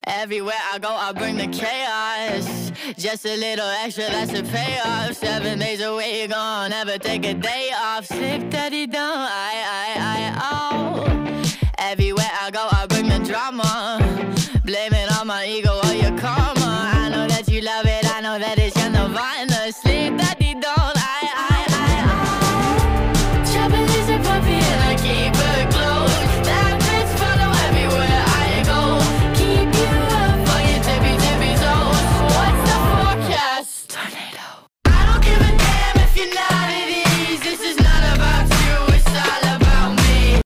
Everywhere I go, I bring the chaos. Just a little extra, that's a payoff. 7 days a week, gone, never take a day off. Sip, daddy, down, oh.